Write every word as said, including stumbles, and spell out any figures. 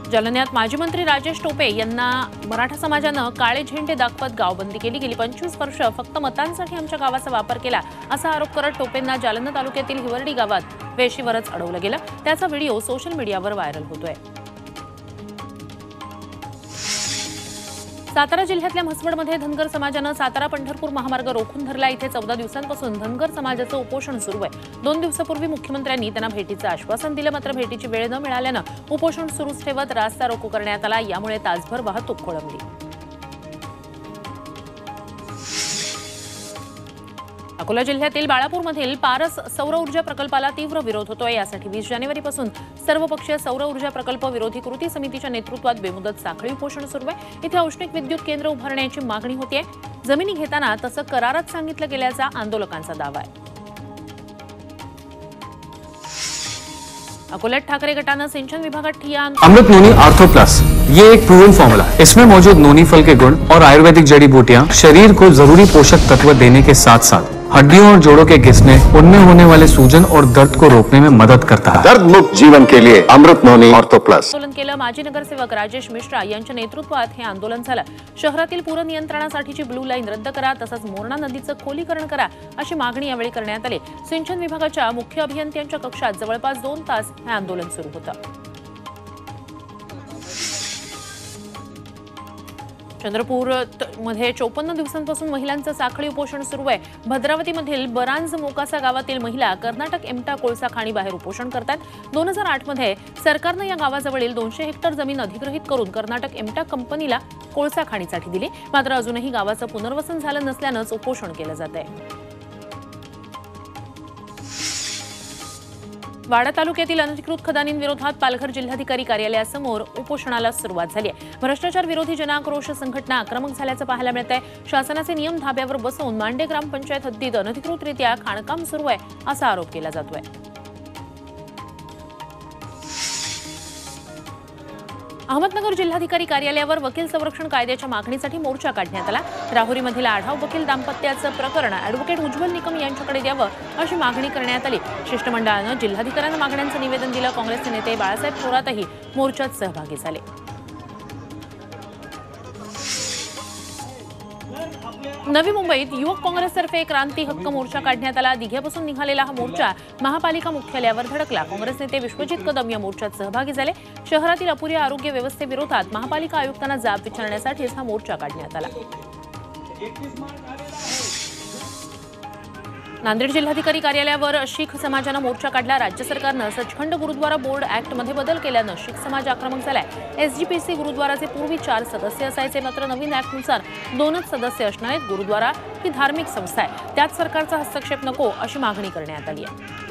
जालन्यात माजी मंत्री राजेश टोपे यांना मराठा समाजानं काळे झेंडे दाखवत गावबंदी केली। गेली पंचवीस वर्ष फक्त मतांसाठी आमच्या गावाचा वापर केला असा आरोप करत टोपेंना जालना तालुक्यातील हिवर्डी गावात वेशीवरच अडवलं गेलं। त्याचा व्हिडिओ सोशल मीडियावर व्हायरल होतोय। सातारा जिल्ह्यातल्या म्हसवडमध्ये धनगर समाजानं सातारा पंढरपूर महामार्ग रोखून धरला। इथे चौदा दिवसांपासून धनगर समाजाचं उपोषण सुरू आहे। दोन दिवसापूर्वी मुख्यमंत्र्यांनी त्यांना भेटीचं आश्वासन दिलं, मात्र भेटीची वेळ न मिळाल्यानं उपोषण सुरूच ठेवत रास्ता रोको करण्यात आला। यामुळे तासभर वाहतूक खोळंबली। अकोला जिल्ह्यातील बाळापूरमधील पारस सौर ऊर्जा प्रकल्पाला तीव्र विरोध होतोय। यासाठी वीस जानेवारीपासून सर्वपक्षीय सौर ऊर्जा प्रकल्प विरोधी कृती समितीच्या नेतृत्वात बेमुदत साखळी उपोषण सुरू आहे। इथे औष्णिक विद्युत केंद्र उभारण्याची मागणी होतीये। जमिनी घेताना तसं करारात सांगितलं गेल्याचा आंदोलकांचा दावा आहे। अकोल्यात ठाकरे गटानं सिंचन विभागात ठिय्या। अमृत नोनी आर्थो प्लस ये एक प्रूवन फॉर्मूला है। इसमें मौजूद नोनी फल के गुण और आयुर्वेदिक जड़ी बूटियां शरीर को जरूरी पोषक तत्व देने के साथ साथ हड्डियों और जोड़ों के घिसने, उनमें होने वाले सूजन और दर्द को रोकने में मदद करता है। दर्द मुक्त जीवन के लिए अमृत नोनी आर्थो प्लस। आंदोलन केलं। माजी नगरसेवक राजेश मिश्रा यांच्या नेतृत्वात हे आंदोलन झालं। शहरातील पूर नियंत्रणासाठीची ब्लू लाईन रद्द करा, तसंच मोरणा नदीचं खोलीकरण करा अशी मागणी यावेळी करण्यात आली। सिंचन विभागाच्या मुख्य अभियंत्यांच्या कक्षात जवळपास दोन तास हे आंदोलन सुरू होतं। चंद्रपूर मध्ये चौपन्न दिवसांपासून महिलांचं साखळी उपोषण सुरू आहे। भद्रावतीमधील बरांज मोकासा गावातील महिला कर्नाटक एमटा कोळसा खाणी बाहेर उपोषण करतात। दोन हजार आठ मध्ये सरकारनं या गावाजवळील दोनशे हेक्टर जमीन अधिग्रहित करून कर्नाटक एमटा कंपनीला कोळसा खाणीसाठी दिली, मात्र अजूनही गावाचं पुनर्वसन झालं नसल्यानंच उपोषण केलं जात आहे। वाडा तालुक्यातील अनधिकृत खदानींविरोधात पालघर जिल्हाधिकारी कार्यालयासमोर उपोषणाला सुरुवात झाली आहे। भ्रष्टाचार विरोधी जनाक्रोश संघटना आक्रमक झाल्याचं पाहायला मिळत आहे। शासनाचे नियम धाब्यावर बसवून मांडे ग्रामपंचायत हद्दीत अनधिकृतरित्या खाणकाम सुरू आहे असा आरोप केला जातोय। अहमदनगर जिल्हाधिकारी कार्यालयावर वकील संरक्षण कायद्याच्या मागणीसाठी मोर्चा काढण्यात आला। राहुरीमधील आढाव वकील दाम्पत्याचं प्रकरण ॲडव्होकेट उज्ज्वल निकम यांच्याकडे द्यावं अशी मागणी करण्यात आली। शिष्टमंडळानं जिल्हाधिकाऱ्यांना मागण्यांचं निवेदन दिलं। काँग्रेसचे नेते बाळासाहेब थोरातही मोर्चात सहभागी झाले। नवी मुंबईत युवक काँग्रेसतर्फे क्रांती हक्क मोर्चा काढण्यात आला। दिघ्यापासून निघालेला हा मोर्चा महापालिका मुख्यालयावर धडकला। काँग्रेस नेते विश्वजित कदम या मोर्चात सहभागी झाले। शहरातील अपुऱ्या आरोग्य व्यवस्थेविरोधात महापालिका आयुक्तांना जाब विचारण्यासाठीच हा मोर्चा काढण्यात आला। नांदेड जिल्हाधिकारी कार्यालयावर शीख समाजानं मोर्चा काढला। राज्य सरकारनं सचखंड गुरुद्वारा बोर्ड ऍक्टमध्ये बदल केल्यानं शीख समाज आक्रमक झालाय। एसजीपीसी गुरुद्वाराचे पूर्वी चार सदस्य असायचे, मात्र नवीन ऍक्टनुसार दोनच सदस्य असणार आहेत। गुरुद्वारा ही धार्मिक संस्था आहे, त्यात सरकारचा हस्तक्षेप नको अशी मागणी करण्यात आली आहे।